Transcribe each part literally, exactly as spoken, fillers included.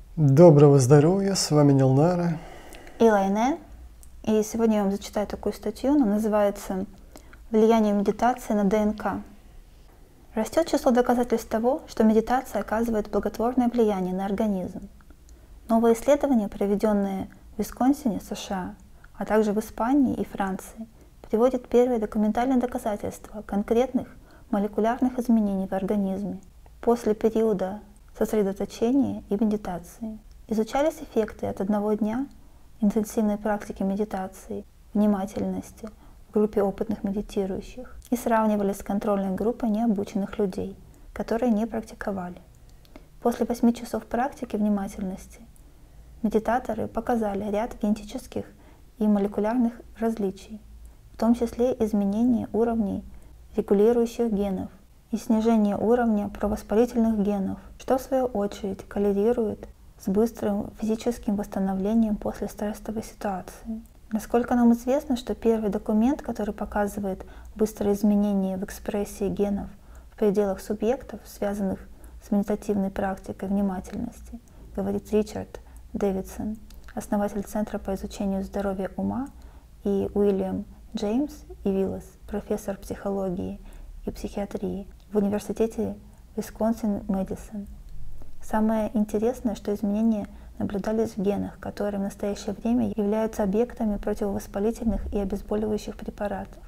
Доброго здоровья, с вами Нилнара и Лайне. И сегодня я вам зачитаю такую статью, она называется «Влияние медитации на ДНК». Растет число доказательств того, что медитация оказывает благотворное влияние на организм. Новые исследования, проведенные в Висконсине, США, а также в Испании и Франции, приводят первые документальные доказательства конкретных молекулярных изменений в организме после периода сосредоточения и медитации. Изучались эффекты от одного дня интенсивной практики медитации, внимательности в группе опытных медитирующих и сравнивались с контрольной группой необученных людей, которые не практиковали. После восьми часов практики внимательности медитаторы показали ряд генетических и молекулярных различий, в том числе изменение уровней регулирующих генов и снижение уровня провоспалительных генов, что в свою очередь коррелирует с быстрым физическим восстановлением после стрессовой ситуации. Насколько нам известно, что первый документ, который показывает быстрое изменение в экспрессии генов в пределах субъектов, связанных с медитативной практикой внимательности, говорит Ричард Дэвидсон, основатель Центра по изучению здоровья ума, и Уильям Джеймс и Виллас, профессор психологии и психиатрии в университете Висконсин-Мэдисон. Самое интересное, что изменения наблюдались в генах, которые в настоящее время являются объектами противовоспалительных и обезболивающих препаратов,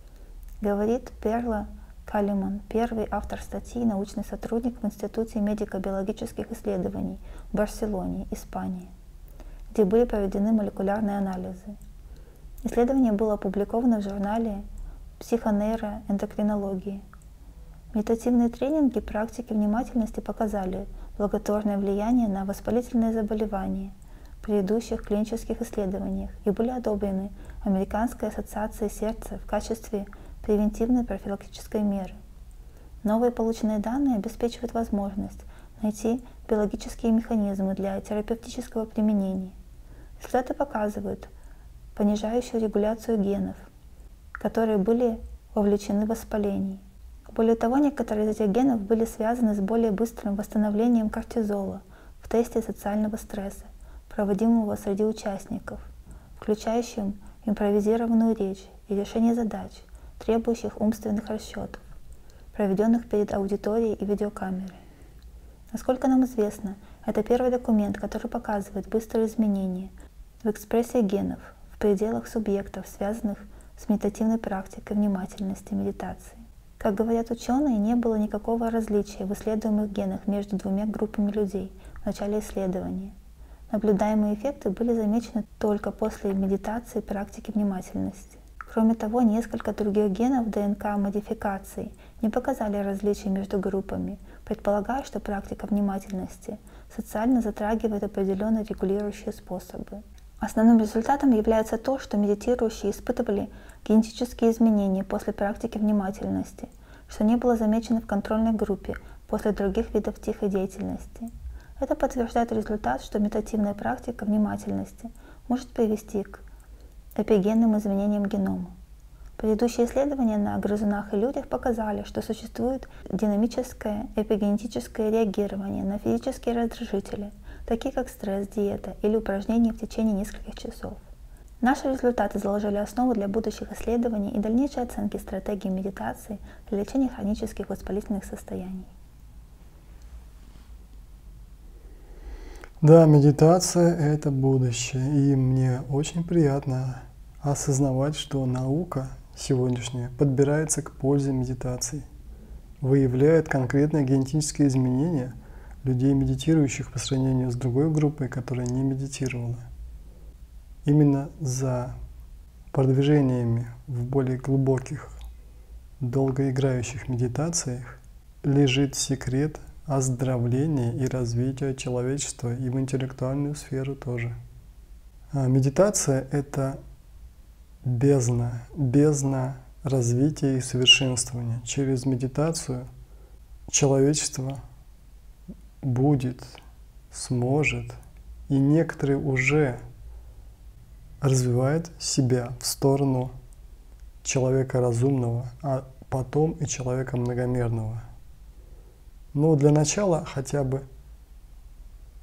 говорит Перла Каллиман, первый автор статьи, научный сотрудник в Институте медико-биологических исследований в Барселоне, Испания, где были проведены молекулярные анализы. Исследование было опубликовано в журнале «Психонейроэндокринологии». Медитативные тренинги практики внимательности показали благотворное влияние на воспалительные заболевания в предыдущих клинических исследованиях и были одобрены Американской ассоциацией сердца в качестве превентивной профилактической меры. Новые полученные данные обеспечивают возможность найти биологические механизмы для терапевтического применения. Результаты показывают понижающую регуляцию генов, которые были вовлечены в воспаление. Более того, некоторые из этих генов были связаны с более быстрым восстановлением кортизола в тесте социального стресса, проводимого среди участников, включающим импровизированную речь и решение задач, требующих умственных расчетов, проведенных перед аудиторией и видеокамерой. Насколько нам известно, это первый документ, который показывает быстрые изменения в экспрессии генов в пределах субъектов, связанных с медитативной практикой внимательности и медитации. Как говорят ученые, не было никакого различия в исследуемых генах между двумя группами людей в начале исследования. Наблюдаемые эффекты были замечены только после медитации и практики внимательности. Кроме того, несколько других генов ДНК-модификаций не показали различий между группами, предполагая, что практика внимательности социально затрагивает определенные регулирующие способы. Основным результатом является то, что медитирующие испытывали генетические изменения после практики внимательности, что не было замечено в контрольной группе после других видов тихой деятельности. Это подтверждает результат, что медитативная практика внимательности может привести к эпигенным изменениям генома. Предыдущие исследования на грызунах и людях показали, что существует динамическое эпигенетическое реагирование на физические раздражители, такие как стресс, диета или упражнения в течение нескольких часов. Наши результаты заложили основу для будущих исследований и дальнейшей оценки стратегий медитации для лечения хронических воспалительных состояний. Да, медитация — это будущее, и мне очень приятно осознавать, что наука сегодняшняя подбирается к пользе медитации, выявляет конкретные генетические изменения людей, медитирующих по сравнению с другой группой, которая не медитировала. Именно за продвижениями в более глубоких, долгоиграющих медитациях лежит секрет оздоровления и развития человечества и в интеллектуальную сферу тоже. А медитация — это бездна, бездна развития и совершенствования. Через медитацию человечество будет, сможет, и некоторые уже развивают себя в сторону человека разумного, а потом и человека многомерного. Но для начала хотя бы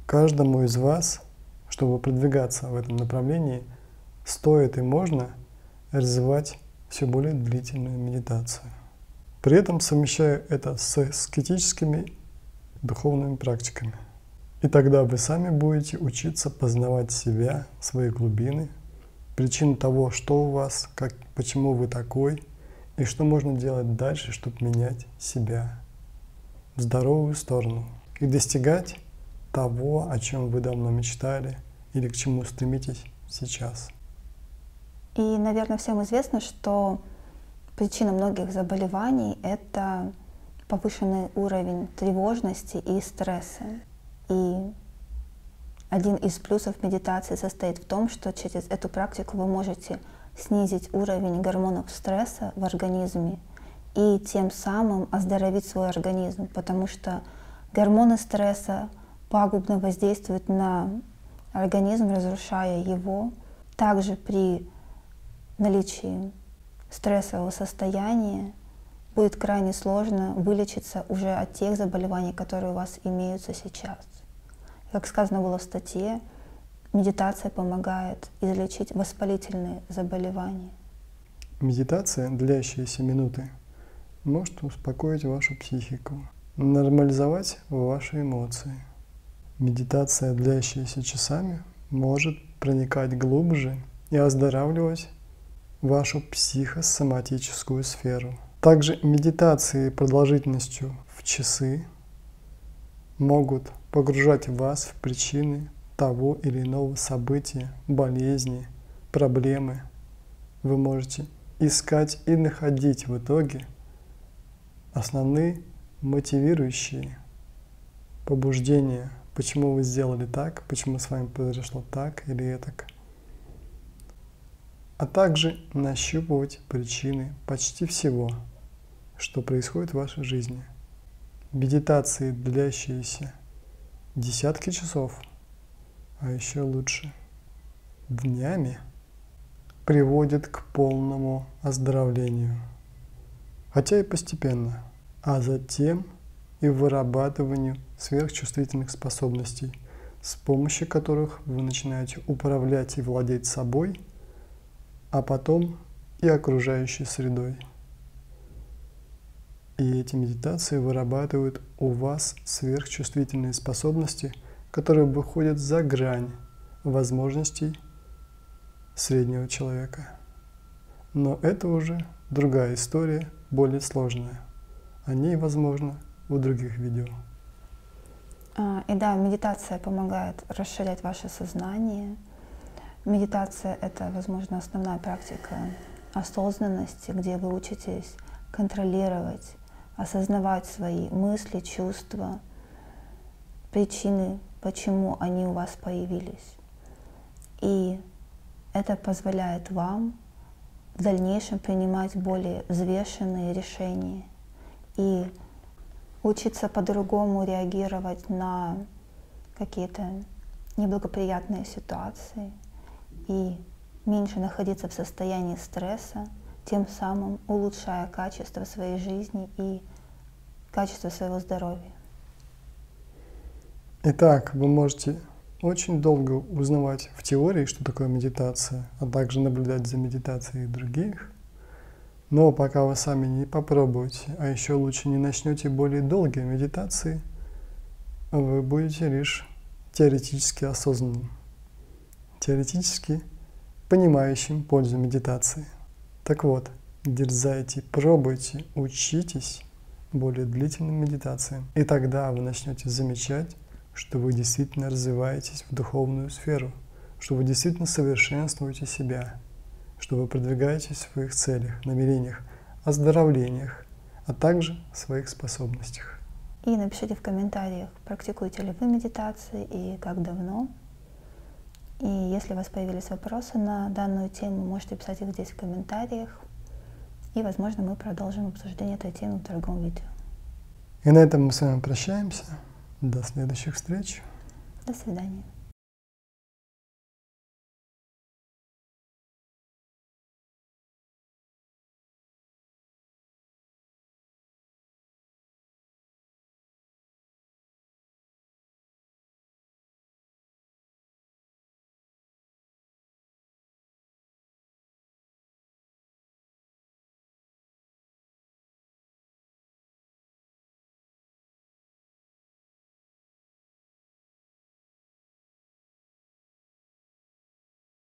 Каждому из вас, чтобы продвигаться в этом направлении, стоит и можно развивать все более длительную медитацию. При этом совмещая это с аскетическими духовными практиками. И тогда вы сами будете учиться познавать себя, свои глубины, причину того, что у вас, как, почему вы такой, и что можно делать дальше, чтобы менять себя в здоровую сторону и достигать того, о чем вы давно мечтали или к чему стремитесь сейчас. И, наверное, всем известно, что причина многих заболеваний — это повышенный уровень тревожности и стресса. И один из плюсов медитации состоит в том, что через эту практику вы можете снизить уровень гормонов стресса в организме и тем самым оздоровить свой организм, потому что гормоны стресса пагубно воздействуют на организм, разрушая его. Также при наличии стрессового состояния будет крайне сложно вылечиться уже от тех заболеваний, которые у вас имеются сейчас. Как сказано было в статье, медитация помогает излечить воспалительные заболевания. Медитация, длящаяся минуты, может успокоить вашу психику, нормализовать ваши эмоции. Медитация, длящаяся часами, может проникать глубже и оздоравливать вашу психосоматическую сферу. Также медитации продолжительностью в часы могут погружать вас в причины того или иного события, болезни, проблемы. Вы можете искать и находить в итоге основные мотивирующие побуждения, почему вы сделали так, почему с вами произошло так или этак. А также нащупывать причины почти всего, что происходит в вашей жизни. Медитации, длящиеся десятки часов, а еще лучше днями, приводят к полному оздоровлению, хотя и постепенно, а затем и вырабатыванию сверхчувствительных способностей, с помощью которых вы начинаете управлять и владеть собой, а потом и окружающей средой. И эти медитации вырабатывают у вас сверхчувствительные способности, которые выходят за грань возможностей среднего человека. Но это уже другая история, более сложная. О ней, возможно, в других видео. И да, медитация помогает расширять ваше сознание. Медитация — это, возможно, основная практика осознанности, где вы учитесь контролировать, осознавать свои мысли, чувства, причины, почему они у вас появились. И это позволяет вам в дальнейшем принимать более взвешенные решения и учиться по-другому реагировать на какие-то неблагоприятные ситуации и меньше находиться в состоянии стресса, тем самым улучшая качество своей жизни и качество своего здоровья. Итак, вы можете очень долго узнавать в теории, что такое медитация, а также наблюдать за медитацией других. Но пока вы сами не попробуете, а еще лучше не начнете более долгие медитации, вы будете лишь теоретически осознанным, теоретически понимающим пользу медитации. Так вот, дерзайте, пробуйте, учитесь более длительным медитациям, и тогда вы начнете замечать, что вы действительно развиваетесь в духовную сферу, что вы действительно совершенствуете себя, что вы продвигаетесь в своих целях, намерениях, оздоровлениях, а также в своих способностях. И напишите в комментариях, практикуете ли вы медитации и как давно. И если у вас появились вопросы на данную тему, можете писать их здесь в комментариях. И, возможно, мы продолжим обсуждение этой темы в другом видео. И на этом мы с вами прощаемся. До следующих встреч. До свидания.